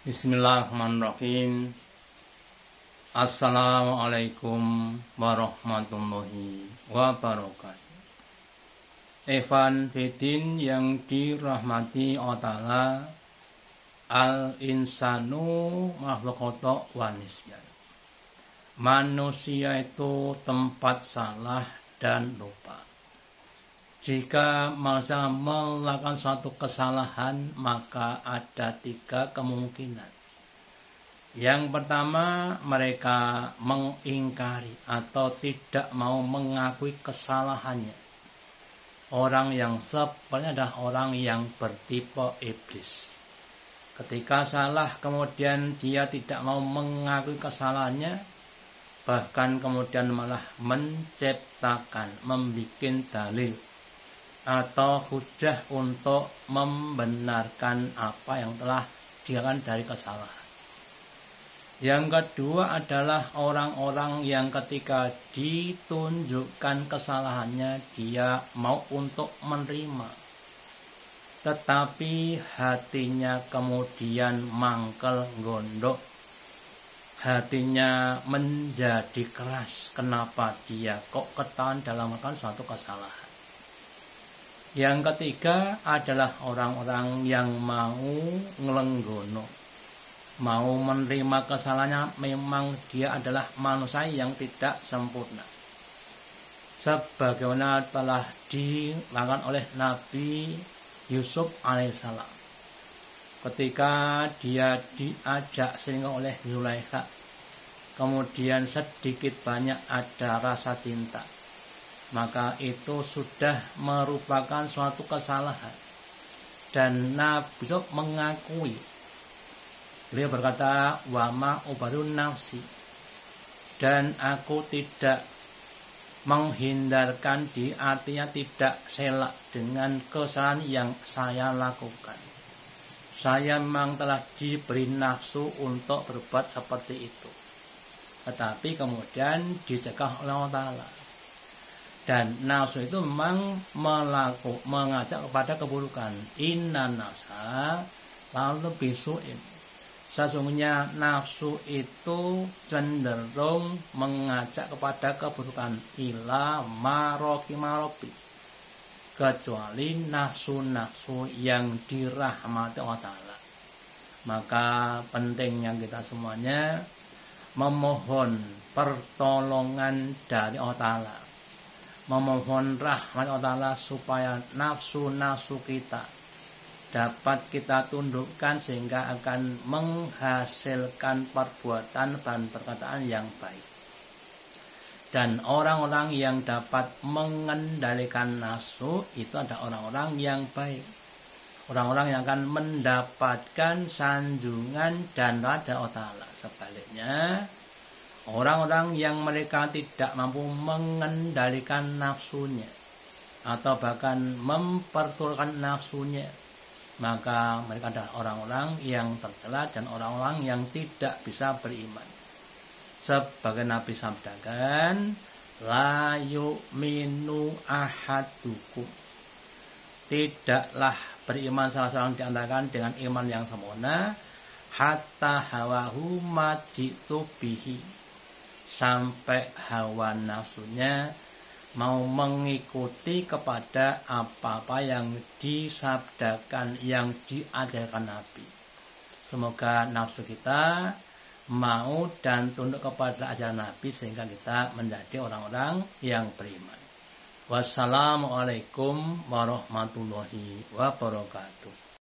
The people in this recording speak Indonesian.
Bismillahirrahmanirrahim. Assalamualaikum warahmatullahi wabarakatuh. Evan Fidin yang dirahmati Allah Ta'ala, al-insanu makhluk kotok wanisyan. Manusia itu tempat salah dan lupa. Jika manusia melakukan suatu kesalahan, maka ada 3 kemungkinan. Yang pertama, mereka mengingkari atau tidak mau mengakui kesalahannya. Orang yang sebenarnya adalah orang yang bertipe iblis. Ketika salah, kemudian dia tidak mau mengakui kesalahannya, bahkan kemudian malah menciptakan, membuat dalil atau hujah untuk membenarkan apa yang telah dilakukan dari kesalahan. Yang kedua adalah orang-orang yang ketika ditunjukkan kesalahannya, dia mau untuk menerima, tetapi hatinya kemudian mangkel gondok, hatinya menjadi keras. Kenapa dia kok ketahuan dalam melakukan suatu kesalahan? Yang ketiga adalah orang-orang yang mau ngelenggono, mau menerima kesalahannya. Memang dia adalah manusia yang tidak sempurna, sebagaimana telah dilakukan oleh Nabi Yusuf alaihissalam. Ketika dia diajak selingkuh oleh Zulaikha, kemudian sedikit banyak ada rasa cinta, maka itu sudah merupakan suatu kesalahan. Dan Nabi Yusuf mengakui, beliau berkata, wama ubadun nafsi, dan aku tidak menghindarkan diri, artinya tidak selak dengan kesalahan yang saya lakukan. Saya memang telah diberi nafsu untuk berbuat seperti itu, tetapi kemudian dicegah oleh Allah Ta'ala. Dan nafsu itu memang mengajak kepada keburukan. Inna nafsa lalu bisuin. Sesungguhnya nafsu itu cenderung mengajak kepada keburukan. Ila maroki, kecuali nafsu-nafsu yang dirahmati Allah Ta'ala. Maka pentingnya kita semuanya memohon pertolongan dari Allah Ta'ala, memohon rahmat Allah Ta'ala supaya nafsu-nafsu kita dapat kita tundukkan sehingga akan menghasilkan perbuatan dan perkataan yang baik. Dan orang-orang yang dapat mengendalikan nafsu itu adalah orang-orang yang baik, orang-orang yang akan mendapatkan sanjungan dan rahmat Allah Ta'ala. Sebaliknya, orang-orang yang mereka tidak mampu mengendalikan nafsunya atau bahkan memperturutkan nafsunya, maka mereka adalah orang-orang yang tercela dan orang-orang yang tidak bisa beriman. Sebagai Nabi sabdakan, la yu'minu ahadukum, tidaklah beriman salah seorang di antara kalian dengan iman yang sempurna, hatta hawahu majitu bihi, sampai hawa nafsunya mau mengikuti kepada apa-apa yang disabdakan, yang diajarkan Nabi. Semoga nafsu kita mau dan tunduk kepada ajaran Nabi sehingga kita menjadi orang-orang yang beriman. Wassalamualaikum warahmatullahi wabarakatuh.